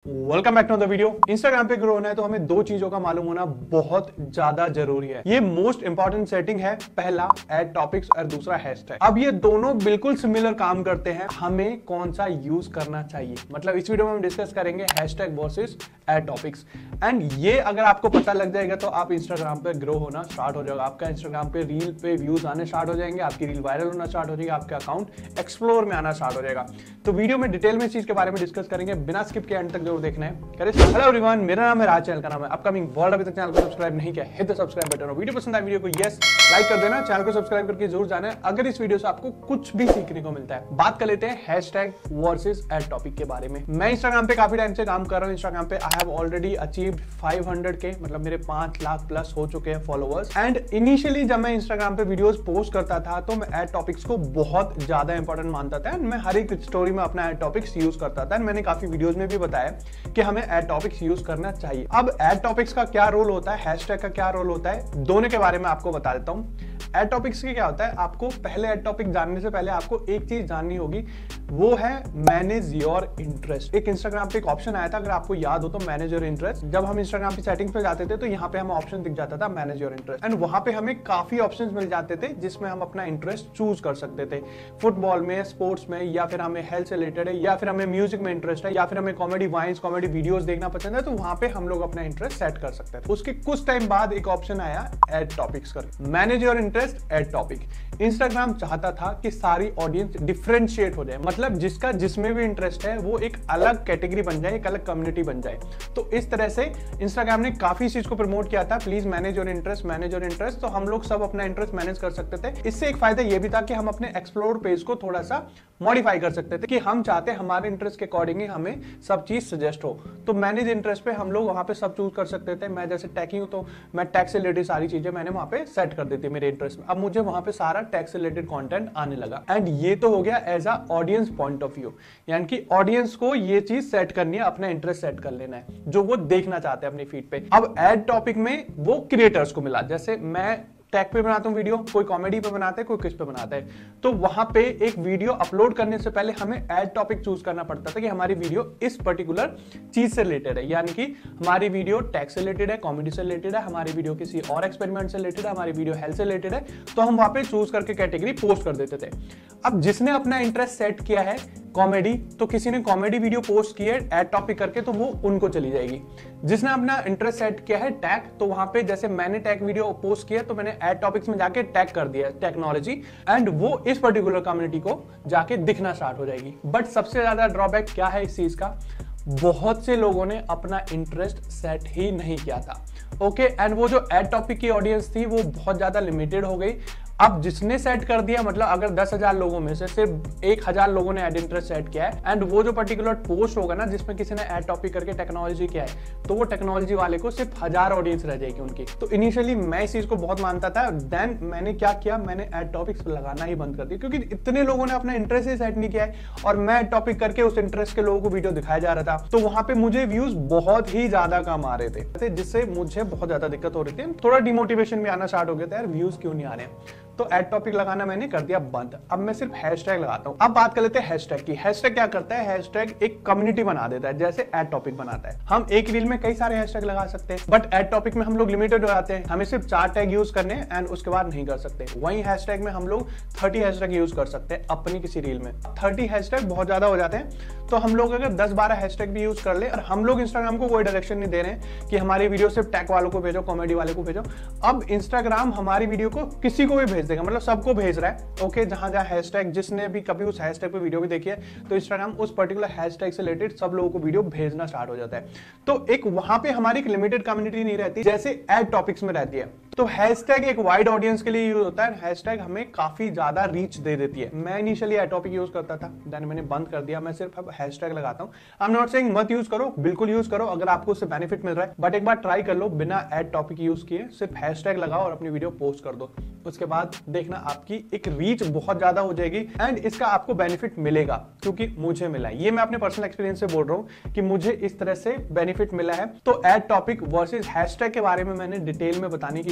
Welcome back to the video. Instagram पे grow होना है तो हमें दो चीजों का मालूम होना बहुत ज्यादा जरूरी है। ये मोस्ट इंपॉर्टेंट सेटिंग है, पहला ऐड टॉपिक्स और दूसरा हैशटैग। अब ये दोनों बिल्कुल सिमिलर काम करते हैं, हमें कौन सा यूज करना चाहिए। मतलब इस वीडियो में हम डिस्कस करेंगे hashtag versus add topics. And ये अगर आपको पता लग जाएगा तो आप इंस्टाग्राम पे ग्रो होना स्टार्ट हो जाएगा। आपका इंस्टाग्राम पे रील पे व्यूज आने स्टार्ट हो जाएंगे, आपकी रील वायरल होना स्टार्ट हो जाएगी, आपका अकाउंट एक्सप्लोर में आना स्टार्ट हो जाएगा। तो वीडियो में डिटेल में इस चीज के बारे में डिस्कस करेंगे, बिना स्किप के एंड तक जरूर देखना है। हेलो एवरीवन, मेरा नाम है राज, चैनल का नाम है अपकमिंग वर्ल्ड। अभी तक चैनल को सब्सक्राइब नहीं किया, hit the subscribe button. Video पसंद आए वीडियो को यस लाइक कर देना, चैनल को सब्सक्राइब करके जरूर जाना है अगर इस वीडियो से आपको कुछ भी सीखने को मिलता है। बात कर लेते हैं हैशटैग वर्सेस ऐड टॉपिक के बारे में। मैं इंस्टाग्राम पे काफी टाइम से काम कर रहा हूं। इंस्टाग्राम पे आई हैव ऑलरेडी अचीव्ड 500 के, मतलब मेरे 5 लाख प्लस हो चुके हैं फॉलोअर्स। एंड इनिशियली जब मैं इंस्टाग्राम पे वीडियोस पोस्ट करता था तो मैं ऐड टॉपिक्स को बहुत ज्यादा इंपॉर्टेंट मानता था। मैं हर एक स्टोरी में अपना ऐड टॉपिक्स यूज करता था। मैंने काफी वीडियोस में भी बताया कि हमें ऐड टॉपिक्स यूज करना चाहिए। अब ऐड टॉपिक्स का क्या रोल होता है, हैशटैग का क्या रोल होता है, दोनों के बारे में आपको बता देता हूं। ऐड टॉपिक्स की क्या होता है, आपको पहले ऐड टॉपिक जानने से पहले आपको एक चीज जाननी होगी, वो है मैनेज योर इंटरेस्ट। एक इंस्टाग्राम पे एक ऑप्शन आया था, अगर आपको याद हो तो, मैनेज योर इंटरेस्ट। जब हम इंस्टाग्राम की सेटिंग पे जाते थे तो यहाँ पे हमें ऑप्शन दिख जाता था मैनेज योर इंटरेस्ट। एंड वहां पे हमें काफी ऑप्शंस मिल जाते थे जिसमें हम अपना इंटरेस्ट चूज कर सकते थे। फुटबॉल में, स्पोर्ट्स में, या फिर हमें हेल्थ से रिलेटेड है, या फिर हमें म्यूजिक में इंटरेस्ट है, या फिर हमें कॉमेडी वाइन्स, कॉमेडी वीडियोस देखना पसंद है, तो वहां पे हम लोग अपना इंटरेस्ट सेट कर सकते थे। उसके कुछ टाइम बाद एक ऑप्शन आया ऐड टॉपिक्स कर, manage your interest add topic. Instagram चाहता था कि सारी ऑडियंस डिफरेंशिएट हो जाए, मतलब जिसका जिसमें भी इंटरेस्ट है वो एक अलग कैटेगरी बन जाए, एक अलग कम्युनिटी बन जाए। तो इस तरह से इंस्टाग्राम ने काफी चीज को प्रमोट किया था, please manage your interest, manage your interest. तो हम लोग सब अपना इंटरेस्ट मैनेज कर सकते थे। इससे एक फायदा ये भी था कि हम अपने एक्सप्लोर पेज को थोड़ा सा मॉडिफाई कर सकते थे कि हम चाहते हैं हमारे इंटरेस्ट के अकॉर्डिंग ही हमें सब चीज सजेस्ट हो। तो मैनेज इंटरेस्ट पे हम लोग वहां पे सब चूज कर सकते थे। मैं जैसे टेक हूं तो मैं टेक से रिलेटेड सारी चीजें मैंने वहां पे सेट कर दी थी मेरे इंटरेस्ट में। अब मुझे वहां पे सारा टेक से रिलेटेड कंटेंट आने लगा। एंड ये तो हो गया as a audience point of view, यानी कि ऑडियंस को ये चीज सेट करनी है, अपना इंटरेस्ट सेट कर लेना है जो वो देखना चाहते हैं अपनी फीड पे। अब ऐड टॉपिक में वो क्रिएटर्स को मिला, जैसे मैं टैग पे बनाता हूं वीडियो, कोई कॉमेडी पे बनाता है, कोई किस पे बनाता है। तो वहां पे एक वीडियो अपलोड करने से पहले हमें ऐड टॉपिक चूज करना पड़ता था कि हमारी वीडियो इस पर्टिकुलर चीज से रिलेटेड है, यानी कि हमारी वीडियो टैग से रिलेटेड है, कॉमेडी से रिलेटेड है, हमारी वीडियो किसी और एक्सपेरिमेंट से रिलेटेड है, हमारी वीडियो हेल्थ से रिलेटेड है। तो हम वहां पे चूज करके कैटेगरी पोस्ट कर देते थे। अब जिसने अपना इंटरेस्ट सेट किया है कॉमेडी, तो किसी ने कॉमेडी वीडियो पोस्ट की है ऐड टॉपिक करके, तो वो उनको चली जाएगी। जिसने अपना इंटरेस्ट सेट किया है टैग, तो वहां पे जैसे मैंने टैग वीडियो पोस्ट किया तो मैंने ऐड टॉपिक्स में जाके टैग कर दिया टेक्नोलॉजी, एंड वो इस पर्टिकुलर कम्युनिटी को जाके दिखना स्टार्ट हो जाएगी। बट सबसे ज्यादा ड्रॉबैक क्या है इस चीज का, बहुत से लोगों ने अपना इंटरेस्ट सेट ही नहीं किया था। ओके, एंड वो जो ऐड टॉपिक की ऑडियंस थी वो बहुत ज्यादा लिमिटेड हो गई। अब जिसने सेट कर दिया, मतलब अगर 10,000 लोगों में से सिर्फ 1,000 लोगों ने ऐड इंटरेस्ट सेट किया है, एंड वो जो पर्टिकुलर पोस्ट होगा ना जिसमें किसी ने ऐड टॉपिक करके टेक्नोलॉजी किया है, तो वो टेक्नोलॉजी वाले को सिर्फ 1000 ऑडियंस रह जाएगी उनकी। तो इनिशियली मैं इस चीज को बहुत मानता था, देन मैंने क्या किया, मैंने ऐड टॉपिक्स लगाना ही बंद कर दिया, क्योंकि इतने लोगों ने अपना इंटरेस्ट ही सेट नहीं किया है और मैं ऐड टॉपिक करके उस इंटरेस्ट के लोगों को वीडियो दिखाया जा रहा था। तो वहां पे मुझे व्यूज बहुत ही ज्यादा कम आ रहे थे, जिससे मुझे बहुत ज्यादा दिक्कत हो रही थी। थोड़ा डिमोटिवेशन भी आना स्टार्ट हो गया था, यार व्यूज क्यों नहीं आ रहे हैं। तो ऐड टॉपिक लगाना मैंने कर दिया बंद। अब मैं सिर्फ हैशटैग लगाता हूं। अब बात कर लेते हैं हैशटैग की। हैशटैग क्या करता है, हैशटैग एक कम्युनिटी बना देता है, जैसे ऐड टॉपिक बनाता है। हम एक रील में कई सारे हैशटैग लगा सकते हैं, बट ऐड टॉपिक में हम लोग लिमिटेड हो जाते हैं, हमें सिर्फ 4 टैग यूज करने हैं एंड उसके बाद नहीं कर सकते। वहीं हैशटैग में हम लोग 30 हैशटैग यूज कर सकते हैं अपनी किसी रील में। 30 हैशटैग बहुत ज्यादा हो जाते हैं, तो हम लोग अगर 10-12 हैशटैग भी यूज कर ले, और हम लोग इंस्टाग्राम को कोई डायरेक्शन नहीं दे रहे हैं कि हमारी वीडियो सिर्फ टैग वालों को भेजो, कॉमेडी वाले को भेजो। अब इंस्टाग्राम हमारी वीडियो को किसी को भी भेज देगा, मतलब सबको भेज रहा है। ओके, जहां जहां हैशटैग, जिसने भी कभी उस हैशटैग पे वीडियो भी देखी है, तो इंस्टाग्राम उस पर्टिकुलर हैशटैग से रिलेटेड सब लोगों को वीडियो भेजना स्टार्ट हो जाता है। तो एक वहां पे हमारी एक लिमिटेड कम्युनिटी नहीं रहती जैसे ऐड टॉपिक्स में रहती है। तो हैशटैग एक वाइड ऑडियंस के लिए यूज होता है। हैशटैग हमें काफी ज्यादा रीच दे देती है। मैं इनिशियली ऐड टॉपिक यूज करता था, देन मैंने बंद कर दिया। मैं सिर्फ अब हैशटैग लगाता हूं। आई एम नॉट सेइंग मत यूज करो, बिल्कुल यूज करो अगर आपको उससे बेनिफिट मिल रहा है, बट एक बार ट्राई कर लो बिना ऐड टॉपिक यूज किए, सिर्फ हैशटैग लगाओ और अपनी वीडियो पोस्ट कर दो। उसके बाद देखना आपकी एक रीच बहुत ज्यादा हो जाएगी एंड इसका आपको बेनिफिट मिलेगा, क्योंकि मुझे मिला है। ये मैं अपने पर्सनल एक्सपीरियंस से बोल रहा हूं कि मुझे इस तरह से बेनिफिट मिला है। तो ऐड टॉपिक वर्सेस हैशटैग के बारे में मैंने डिटेल में बताने की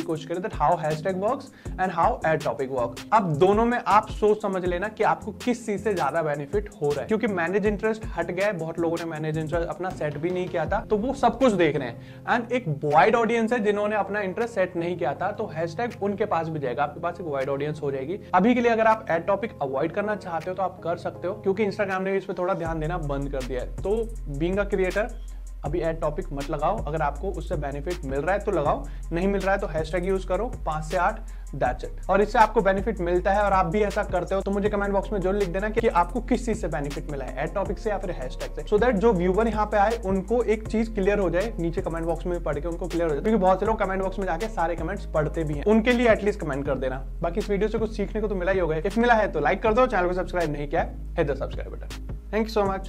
कोशिश करें that how hashtag works and how add topic work. अब दोनों में आप सोच समझ लेना कि आपको किस चीज से ज्यादा बेनिफिट हो रहा है, क्योंकि मैनेज इंटरेस्ट हट गया है, बहुत लोगों ने मैनेज इंटरेस्ट अपना सेट भी नहीं किया था, तो वो सब कुछ देख रहे हैं। एंड एक वाइड ऑडियंस है जिन्होंने अपना इंटरेस्ट सेट नहीं किया था, तो हैशटैग उनके पास भी जाएगा, आपके पास एक वाइड ऑडियंस हो जाएगी। अभी के लिए अगर आप एड टॉपिक अवॉइड करना चाहते हो तो आप कर सकते हो, क्योंकि इंस्टाग्राम ने इस पे थोड़ा ध्यान देना बंद कर दिया है। तो बीइंग अ क्रिएटर अभी एड टॉपिक मत लगाओ, अगर आपको उससे बेनिफिट मिल रहा है तो लगाओ, नहीं मिल रहा है तो हैशटैग यूज करो 5 से 8, दैट्स इट। और इससे आपको बेनिफिट मिलता है और आप भी ऐसा करते हो तो मुझे कमेंट बॉक्स में जरूर लिख देना कि आपको किस चीज से बेनिफिट मिला है, एड टॉपिक से या फिर हैशटैग से, सो दैट जो व्यूअर यहाँ पे आए उनको एक चीज क्लियर हो जाए, नीचे कमेंट बॉक्स में पढ़ के उनको क्लियर हो जाए, क्योंकि बहुत से लोग कमेंट बॉक्स में जाके सारे कमेंट्स पढ़ते भी हैं, उनके लिए एटलीस्ट कमेंट कर देना। बाकी इस वीडियो से कुछ सीखने को तो मिला ही होगा, इफ मिला है तो लाइक कर दो, चैनल को सब्सक्राइब नहीं किया है, hit the subscribe button. Thank you so much.